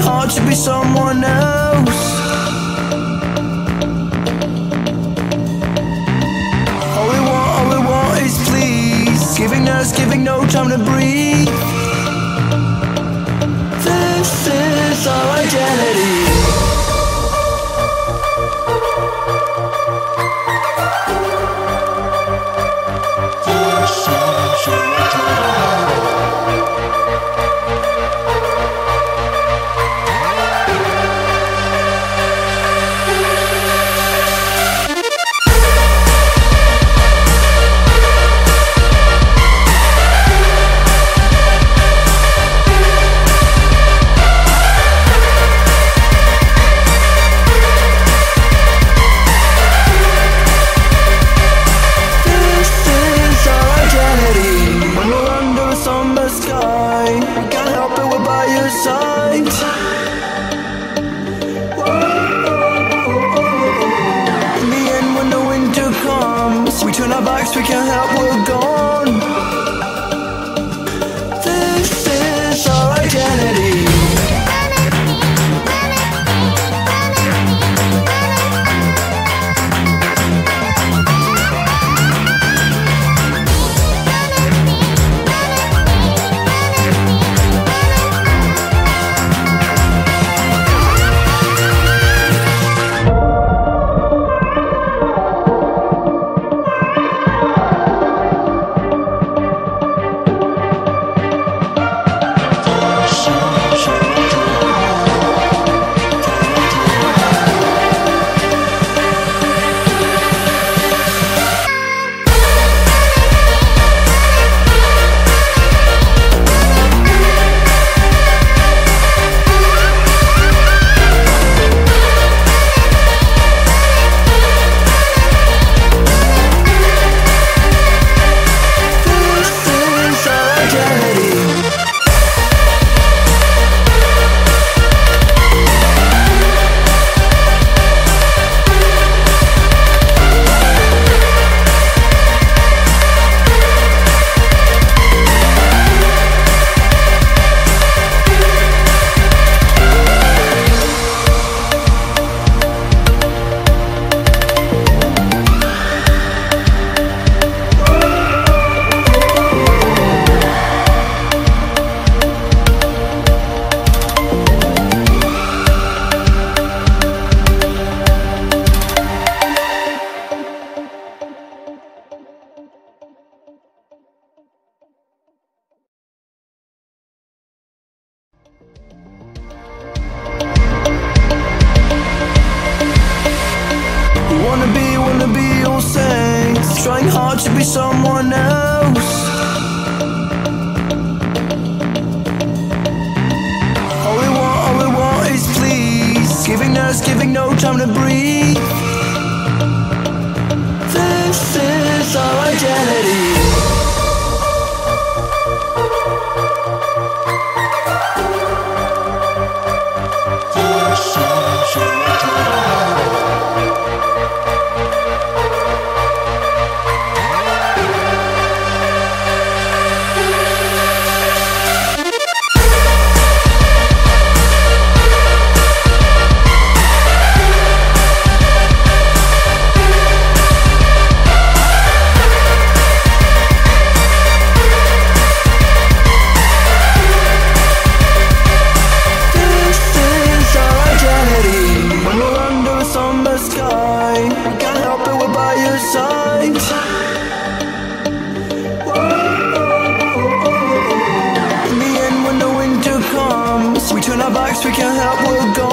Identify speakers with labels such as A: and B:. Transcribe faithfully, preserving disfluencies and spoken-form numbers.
A: hard to be someone else. All we want, all we want is please. Giving us, giving no time to breathe. This is our identity. We can't help, we're gone. This is our identity. Wanna be, wanna be all saints, trying hard to be someone else. All we want, all we want is please. Giving us, giving no time to breathe. This is our identity. We can't help, we're gone.